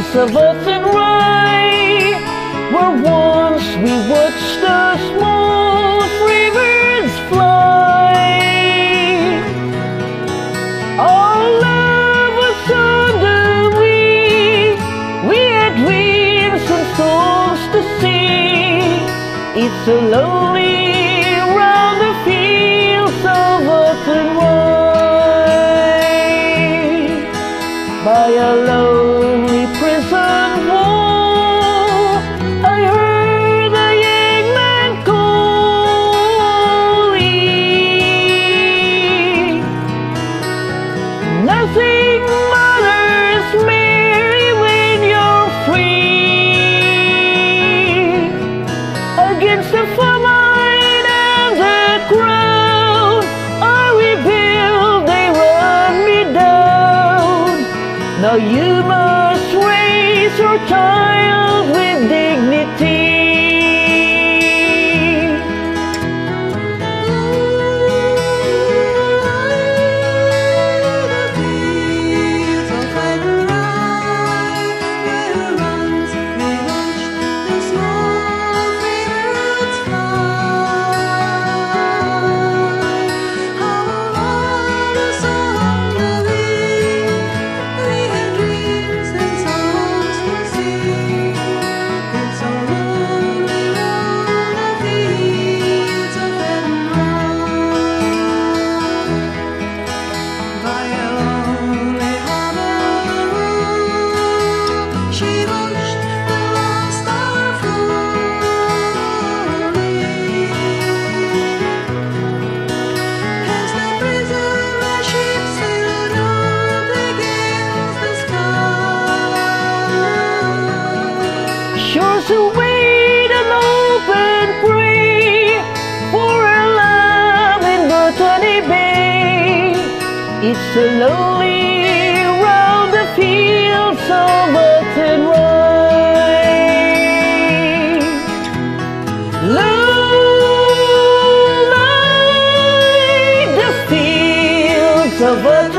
fields of oats and rye, where once we watched the small free birds fly. All love was on the wing, we had dreams and songs to sing. It's so lonely round the fields of oats and rye, by a lonely prison wall. I heard a young man calling. Nothing matters, Mary, when you're free. Against the famine and the crowd, I rebuild, they run me down. Now you must raise your child with dignity. Shores who wait and hope and pray for a love in Botany Bay. It's so lonely round the fields of oats and rye. Lonely the fields of oats